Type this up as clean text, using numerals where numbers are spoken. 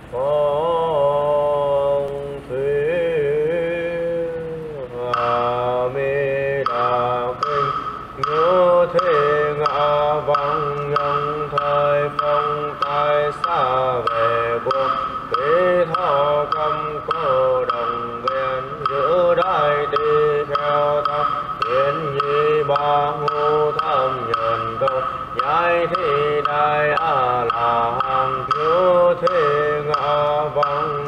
phong thủy a mi đà kinh nhớ thế ngã vắng nhân thời phong tai xa về buông kế thọ cầm cô đồng viên giữ đại đi theo tham thiên nhi ba ngô tham nhân công nhai thi đại a la hán nhớ thế ngã vắng